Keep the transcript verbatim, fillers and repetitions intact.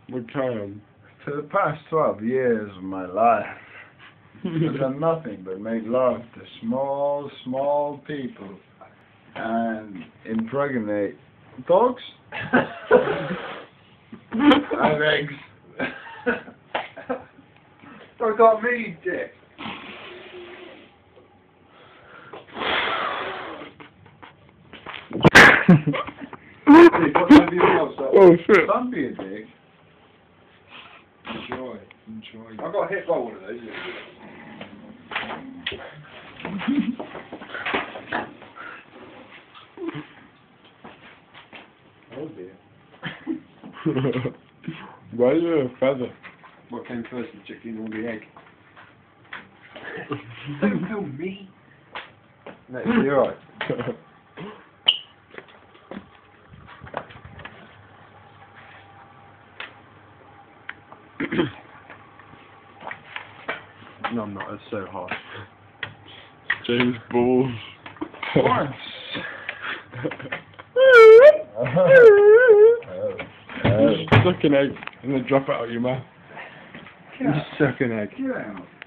What time? For the past twelve years of my life, I've done nothing but make love to small, small people and impregnate dogs and eggs. Don't got me, dick. Dick, what time do you want? Oh shit. Don't be a dick. Enjoy, enjoy. I got hit by one of those. Oh dear. Why is there a feather? What came first, the chicken or the egg? Don't kill me. No, you're right. No, I'm not. It's so hard. James Balls. Once. Suck an egg and then drop it out your mouth. You suck an egg. Get out.